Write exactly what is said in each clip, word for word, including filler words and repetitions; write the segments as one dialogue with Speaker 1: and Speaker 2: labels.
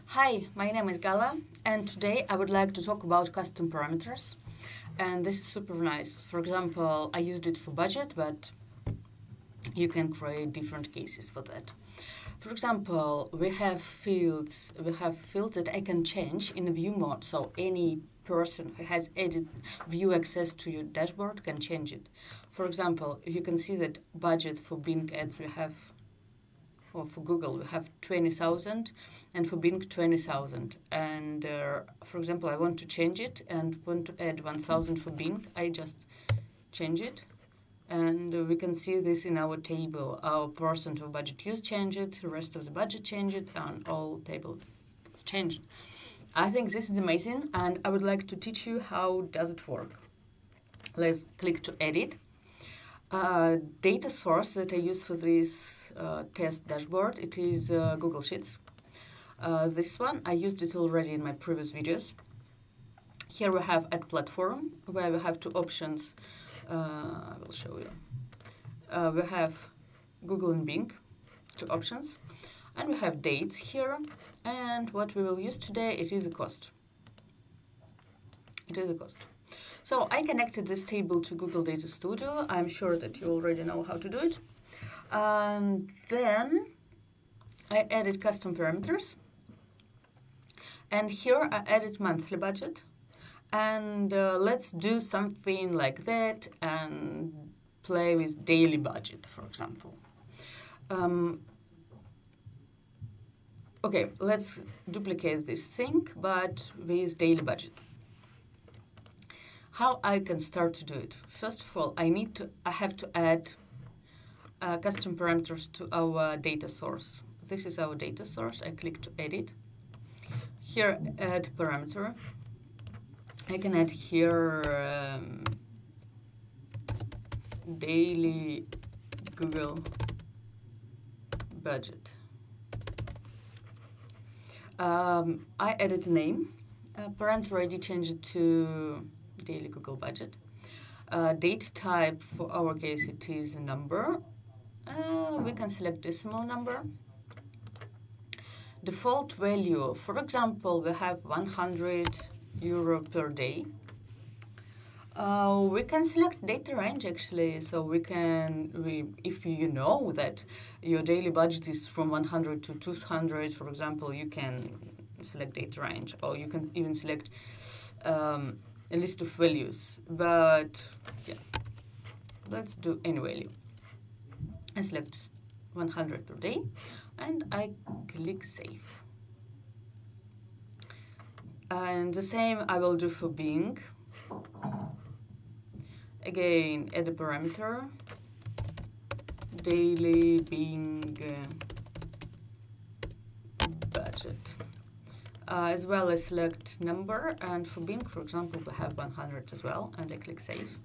Speaker 1: Hi, my name is Gala, and today I would like to talk about custom parameters. And this is super nice. For example, I used it for budget, but you can create different cases for that. For example, we have fields, we have fields that I can change in a view mode, so any person who has edit view access to your dashboard can change it. For example, you can see that budget for Bing ads we have, or for Google we have twenty thousand, and for Bing twenty thousand. And uh, for example, I want to change it and want to add one thousand for Bing. I just change it. And uh, we can see this in our table. Our percent of budget use change it, the rest of the budget change it, and all table change. I think this is amazing, and I would like to teach you how does it work. Let's click to edit. Uh, data source that I use for this uh, test dashboard, it is uh, Google Sheets. Uh, this one, I used it already in my previous videos. Here we have Add Platform, where we have two options. Uh, I will show you. Uh, we have Google and Bing, two options, and we have dates here. And what we will use today, it is a cost. It is a cost. So I connected this table to Google Data Studio. I'm sure that you already know how to do it. And then I added custom parameters. And here I added monthly budget. And uh, let's do something like that and play with daily budget, for example. Um, okay, let's duplicate this thing, but with daily budget. How I can start to do it? First of all, I need to. I have to add uh, custom parameters to our data source. This is our data source. I click to edit. Here, add parameter. I can add here um, daily Google budget. Um, I added a name. Uh, parameter I D changed it to daily Google budget. Uh, date type, for our case, it is a number. Uh, we can select decimal number. Default value, for example, we have one hundred euro per day. Uh, we can select data range actually, so we can, we, if you know that your daily budget is from one hundred to two hundred, for example, you can select data range, or you can even select um, a list of values. But yeah, let's do any value. I select one hundred per day, and I click save. And the same I will do for Bing. Again, add a parameter, daily Bing uh, budget. Uh, as well as select number, and for Bing, for example, we have one hundred as well, and I click save.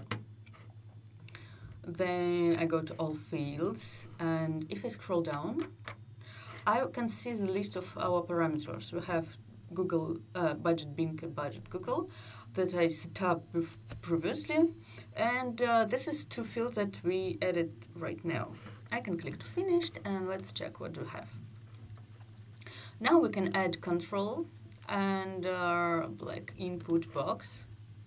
Speaker 1: Then I go to all fields, and if I scroll down, I can see the list of our parameters. We have Google uh, budget Bing budget Google that I set up previously, and uh, this is two fields that we added right now. I can click to finished, and let's check what we have. Now we can add control and uh, like input box,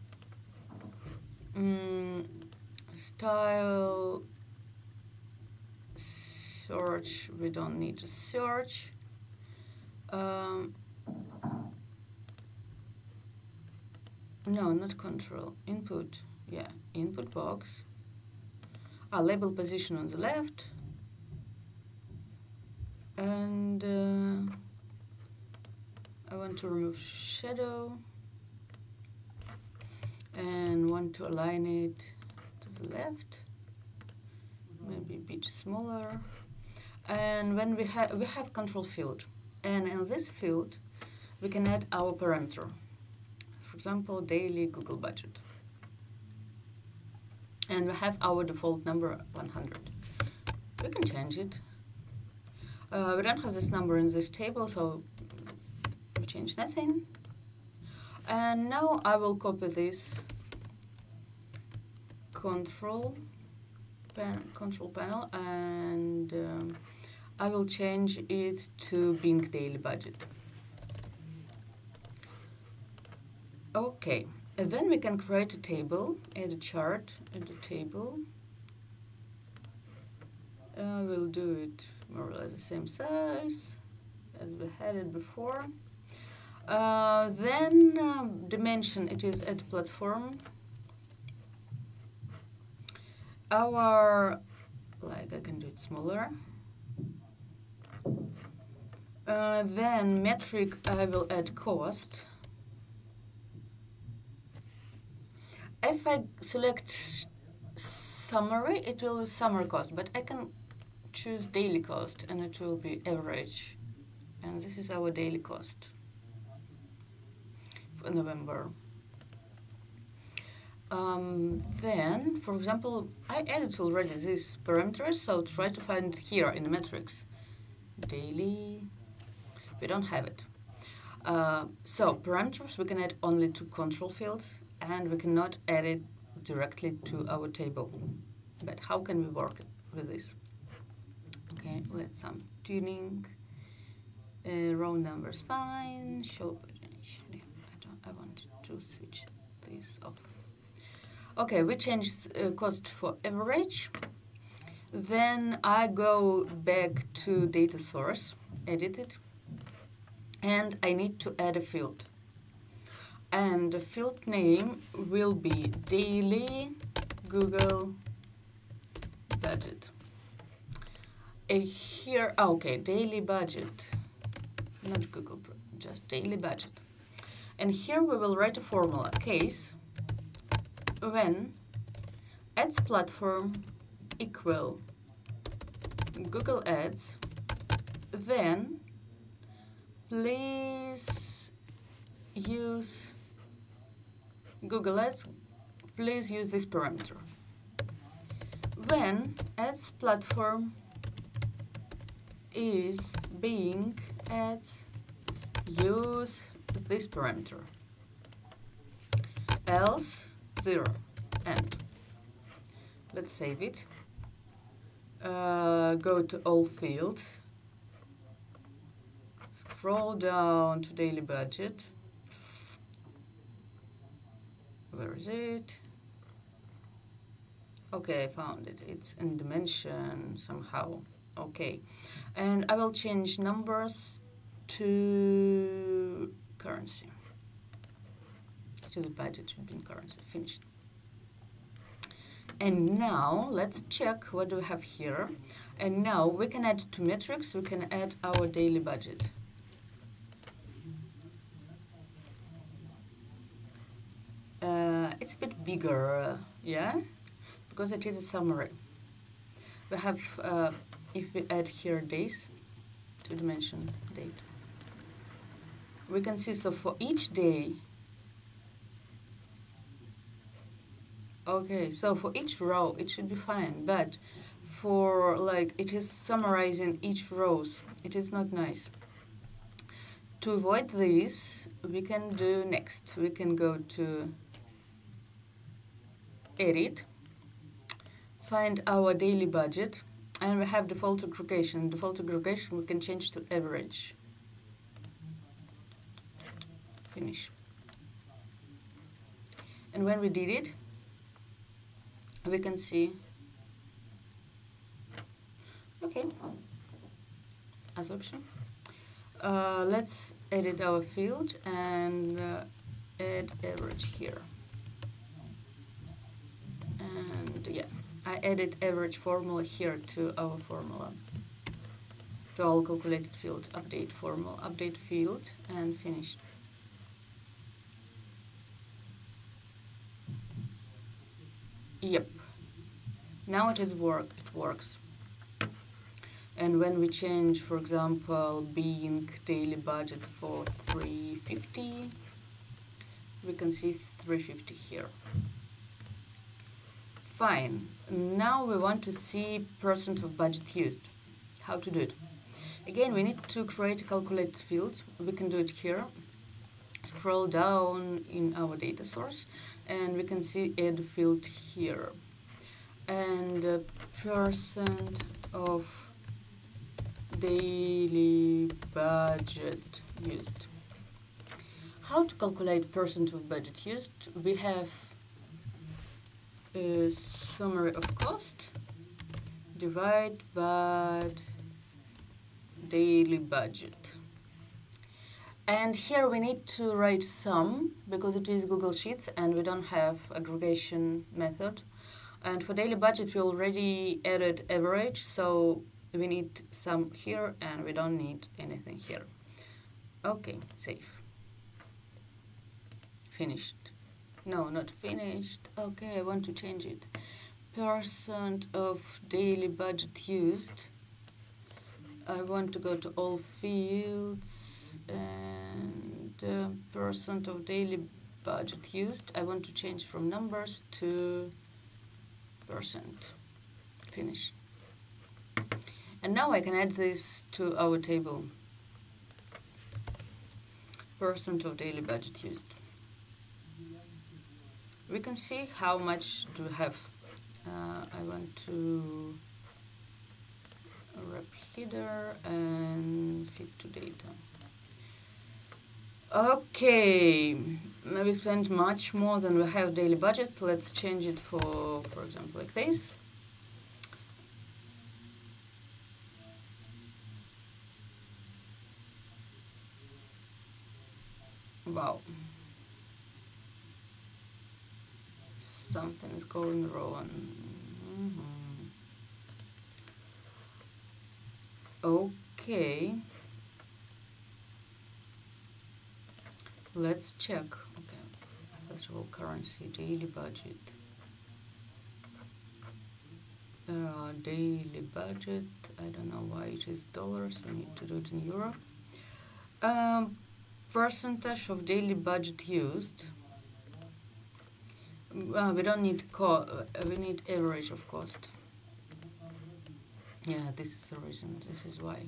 Speaker 1: mm, style, search. We don't need a search. Um, No, not control. Input. Yeah, input box. Ah, label position on the left. And uh, I want to remove shadow. And want to align it to the left. Maybe a bit smaller. And when we have we have control field. And in this field, we can add our parameter. For example, daily Google budget. And we have our default number one hundred. We can change it. Uh, we don't have this number in this table, so we change nothing. And now I will copy this control, pan control panel, and um, I will change it to Bing daily budget. Okay, and then we can create a table, add a chart, add a table. Uh, we'll do it more or less the same size as we had it before. Uh, then um, dimension, it is add platform. Our, like I can do it smaller. Uh, then metric, I will add cost. If I select summary, it will be summer cost, but I can choose daily cost and it will be average. And this is our daily cost for November. Um, then, for example, I added already these parameters, so try to find it here in the metrics. Daily, we don't have it. Uh, so parameters we can add only to control fields, and we cannot add it directly to our table. But how can we work with this? Okay, let's some tuning. Uh, row numbers fine. Show pagination. Yeah, I don't. I want to switch this off. Okay, we changed uh, cost for average. Then I go back to data source, edit it, and I need to add a field. And the field name will be daily Google budget. Uh, here, oh, okay, daily budget, not Google, just daily budget. And here we will write a formula, case when ads platform equal Google Ads, then please use Google Ads, please use this parameter. When ads platform is being ads, use this parameter. Else, zero. And let's save it. Uh, go to all fields. Scroll down to daily budget. Where is it? Okay, I found it. It's in dimension somehow. Okay, and I will change numbers to currency. Which is a budget, should be in currency. Finished. And now let's check what do we have here. And now we can add to metrics, we can add our daily budget. Uh, it's a bit bigger, uh, yeah, because it is a summary. We have, uh, if we add here days, two dimension date, we can see, so for each day, okay, so for each row it should be fine, but for like it is summarizing each rows, it is not nice. To avoid this, we can do next. We can go to edit, find our daily budget, and we have default aggregation. Default aggregation we can change to average. Finish. And when we did it, we can see, okay, as option. Uh, let's edit our field and uh, add average here. And yeah, I added average formula here to our formula, to all calculated field, update formula, update field, and finish. Yep, now it is work, it works. And when we change, for example, being daily budget for three fifty, we can see three fifty here. Fine. Now we want to see percent of budget used. How to do it? Again, we need to create a calculated field. We can do it here. Scroll down in our data source, and we can see add field here. And uh, percent of daily budget used. How to calculate percent of budget used? We have a summary of cost divide by daily budget. And here we need to write sum because it is Google Sheets and we don't have aggregation method. And for daily budget we already added average, so we need sum here and we don't need anything here. Okay, save. Finished. No, not finished. Okay, I want to change it. Percent of daily budget used. I want to go to all fields and uh, percent of daily budget used. I want to change from numbers to percent. Finish. And now I can add this to our table. Percent of daily budget used. We can see how much do we have. Uh, I want to wrap header and fit to data. Okay, now we spend much more than we have daily budget. Let's change it for, for example, like this. Wow. Something is going wrong. Mm-hmm. Okay. Let's check. Okay. First of all, currency, daily budget. Uh, daily budget. I don't know why it is dollars. We need to do it in euro. Um, percentage of daily budget used. Uh, we don't need co uh, we need average of cost. Yeah, this is the reason. This is why.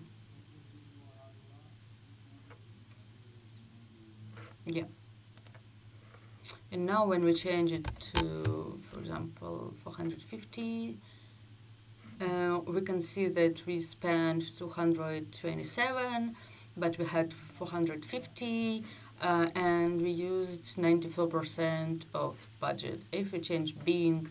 Speaker 1: Yeah. And now when we change it to, for example, four hundred fifty, uh, we can see that we spent two hundred twenty-seven, but we had four hundred fifty. Uh, and we used ninety-four percent of budget. If we change Bing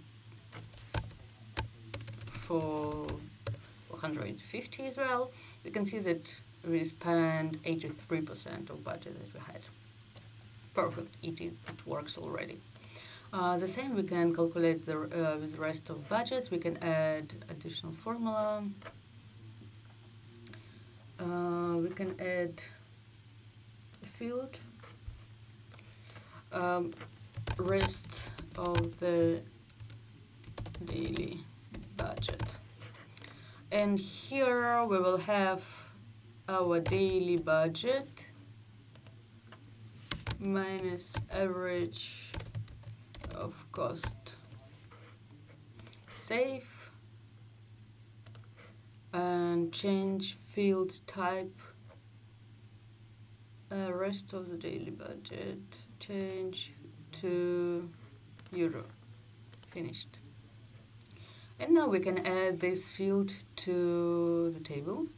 Speaker 1: for four hundred fifty as well, we can see that we spent eighty-three percent of budget that we had. Perfect, it, is, it works already. Uh, the same we can calculate the, uh, with the rest of budget. We can add additional formula. Uh, we can add a field. Um, rest of the daily budget, and here we will have our daily budget minus average of cost. Save and change field type. Uh, rest of the daily budget, change to euro. Finished. And now we can add this field to the table.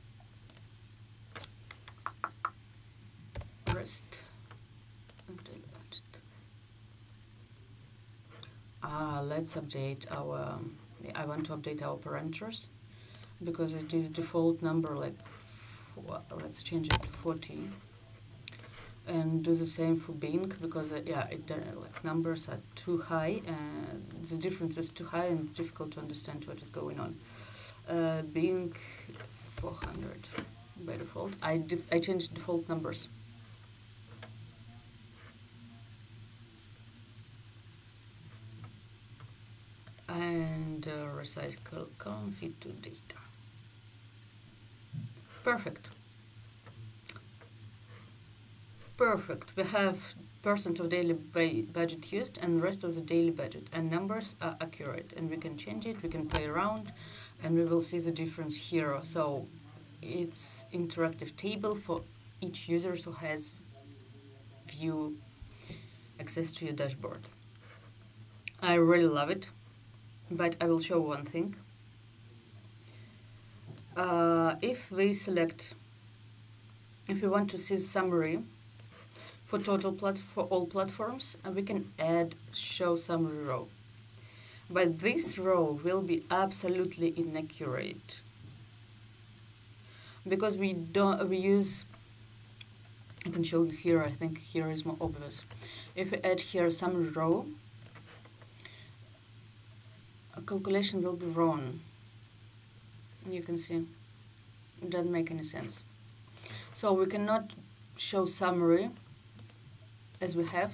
Speaker 1: Rest of daily budget. Ah, let's update our, I want to update our parameters because it is default number, like, well, let's change it to forty. And do the same for Bing because uh, yeah, it, uh, like numbers are too high and the difference is too high and difficult to understand what is going on. Uh, Bing four hundred by default. I def I changed default numbers. And uh, resize column fit to data. Perfect. Perfect. We have percent of daily budget used and rest of the daily budget, and numbers are accurate, and we can change it, we can play around, and we will see the difference here. So it's interactive table for each user who has view access to your dashboard. I really love it, but I will show one thing. Uh, if we select, if we want to see summary, for total plat for all platforms, and we can add show summary row. But this row will be absolutely inaccurate because we don't we use. I can show you here. I think here is more obvious. If we add here summary row, a calculation will be wrong. You can see it doesn't make any sense. So we cannot show summary as we have.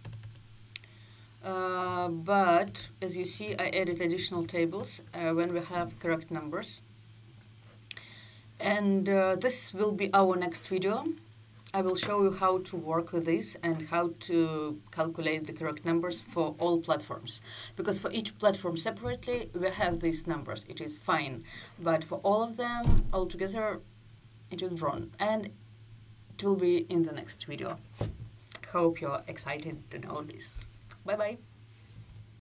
Speaker 1: Uh, but as you see, I added additional tables uh, when we have correct numbers. And uh, this will be our next video. I will show you how to work with this and how to calculate the correct numbers for all platforms. Because for each platform separately, we have these numbers. It is fine. But for all of them altogether, it is wrong. And it will be in the next video. Hope you're excited to know this. Bye-bye.